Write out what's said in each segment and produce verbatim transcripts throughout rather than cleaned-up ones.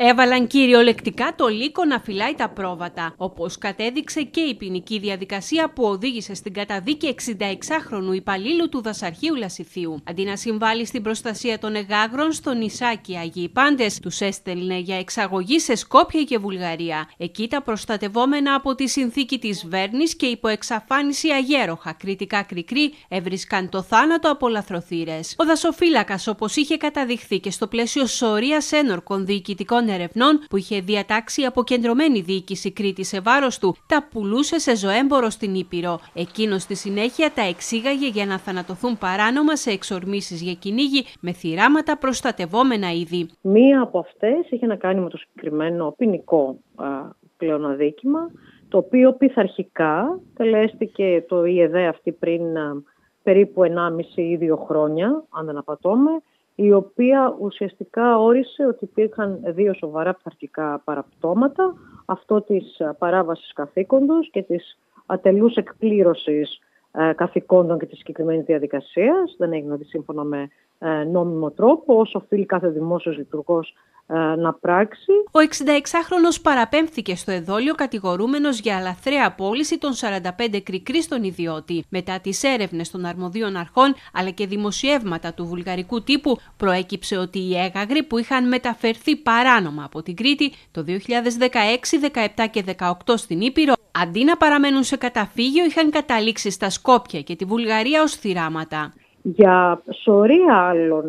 Έβαλαν κυριολεκτικά το λύκο να φυλάει τα πρόβατα, όπως κατέδειξε και η ποινική διαδικασία που οδήγησε στην καταδίκη εξηνταεξάχρονου υπαλλήλου του Δασαρχείου Λασιθίου. Αντί να συμβάλλει στην προστασία των εγάγρων στο νησάκι Αγίοι Πάντες, τους έστελνε για εξαγωγή σε Σκόπια και Βουλγαρία. Εκεί τα προστατευόμενα από τη συνθήκη της Βέρνης και υπό εξαφάνιση αγέροχα κριτικά κρικρή έβρισκαν το θάνατο από λαθροθύρες. Ο δασοφύλακας, όπως είχε καταδειχθεί και στο πλαίσιο σωρίας ένορκων διοικητικών ερευνών που είχε διατάξει η αποκεντρωμένη διοίκηση Κρήτης σε βάρος του, τα πουλούσε σε ζωέμπορο στην Ήπειρο. Εκείνος στη συνέχεια τα εξήγαγε για να θανατωθούν παράνομα σε εξορμήσεις για κυνήγι με θυράματα προστατευόμενα είδη. Μία από αυτές είχε να κάνει με το συγκεκριμένο ποινικό πλέον αδίκημα, το οποίο πειθαρχικά τελέστηκε το ΙΕΔΕ αυτή πριν α, περίπου ενάμιση ή δύο χρόνια, αν δεν απατώμε, η οποία ουσιαστικά όρισε ότι υπήρχαν δύο σοβαρά πειθαρχικά παραπτώματα, αυτό της παράβασης καθήκοντος και της ατελούς εκπλήρωσης ε, καθηκόντων και της συγκεκριμένης διαδικασίας. Δεν έγινε σύμφωνα με ε, νόμιμο τρόπο, όσο οφείλει κάθε δημόσιος λειτουργός ε, να πράξει. Ο εξηνταεξάχρονος παραπέμφθηκε στο εδόλιο κατηγορούμενος για αλαθρέα πώληση των σαράντα πέντε κρικρί στον ιδιώτη. Μετά τις έρευνες των αρμοδίων αρχών αλλά και δημοσιεύματα του βουλγαρικού τύπου, προέκυψε ότι οι έγαγροι που είχαν μεταφερθεί παράνομα από την Κρήτη το δύο χιλιάδες δεκαέξι, δεκαεπτά και δεκαοκτώ στην Ήπειρο, αντί να παραμένουν σε καταφύγιο, είχαν καταλήξει στα Σκόπια και τη Βουλγαρία ως θυράματα. Για σωρία άλλων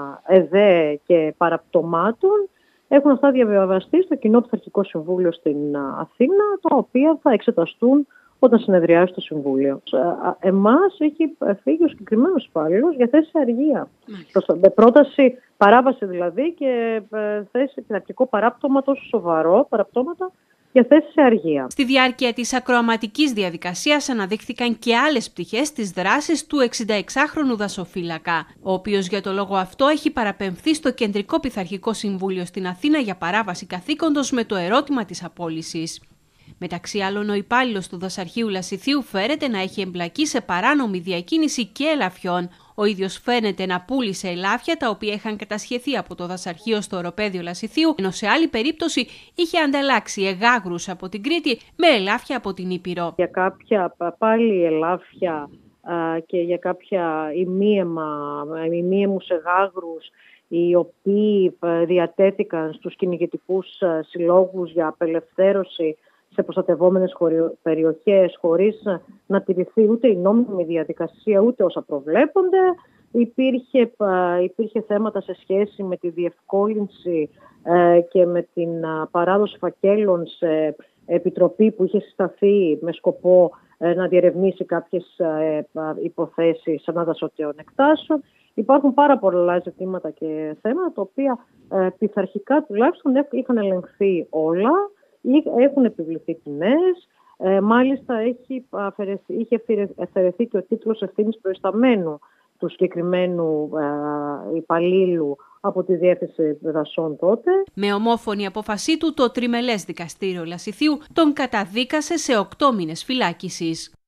ΕΔΕ και παραπτωμάτων έχουν αυτά διαβιβαστεί στο Κοινό Πειθαρχικό Συμβούλιο στην Αθήνα, τα οποία θα εξεταστούν όταν συνεδριάζει το Συμβούλιο. Εμάς έχει φύγει ο συγκεκριμένος υπάλληλος για θέση σε αργία. Με πρόταση παράβαση δηλαδή και θέση πειθαρχικό παράπτωμα τόσο σοβαρό, παραπτώματα, για θέση σε αργία. Στη διάρκεια της ακροαματικής διαδικασίας αναδείχθηκαν και άλλες πτυχές της δράσης του εξηνταεξάχρονου δασοφύλακα, ο οποίος για το λόγο αυτό έχει παραπεμφθεί στο Κεντρικό Πειθαρχικό Συμβούλιο στην Αθήνα για παράβαση καθήκοντος με το ερώτημα της απόλυσης. Μεταξύ άλλων, ο υπάλληλος του Δασαρχείου Λασιθίου φέρεται να έχει εμπλακεί σε παράνομη διακίνηση και ελαφιών. Ο ίδιος φαίνεται να πούλησε ελάφια τα οποία είχαν κατασχεθεί από το Δασαρχείο στο οροπέδιο Λασιθίου, ενώ σε άλλη περίπτωση είχε ανταλλάξει εγάγρους από την Κρήτη με ελάφια από την Ήπειρο. Για κάποια πάλι ελάφια α, και για κάποια ημίαιμα, ημίαιμους εγάγρους, οι οποίοι διατέθηκαν στους κυνηγετικούς συλλόγους για απελευθέρωση σε προστατευόμενες περιοχές χωρίς να τηρηθεί ούτε η νόμιμη διαδικασία ούτε όσα προβλέπονται. Υπήρχε, υπήρχε θέματα σε σχέση με τη διευκόλυνση ε, και με την α, παράδοση φακέλων σε επιτροπή που είχε συσταθεί με σκοπό ε, να διερευνήσει κάποιες ε, υποθέσεις ανάδασωτεων εκτάσεων. Υπάρχουν πάρα πολλά ζητήματα και θέματα, τα οποία ε, πειθαρχικά τουλάχιστον είχαν ελεγχθεί όλα. Έχουν επιβληθεί ποινές, ε, μάλιστα έχει αφαιρεθεί, είχε αφαιρεθεί και ο τίτλος ευθύνης προϊσταμένου του συγκεκριμένου ε, υπαλλήλου από τη Διεύθυνση Δασών τότε. Με ομόφωνη απόφασή του, το Τριμελές Δικαστήριο Λασιθίου τον καταδίκασε σε οκτώ μήνες φυλάκισης.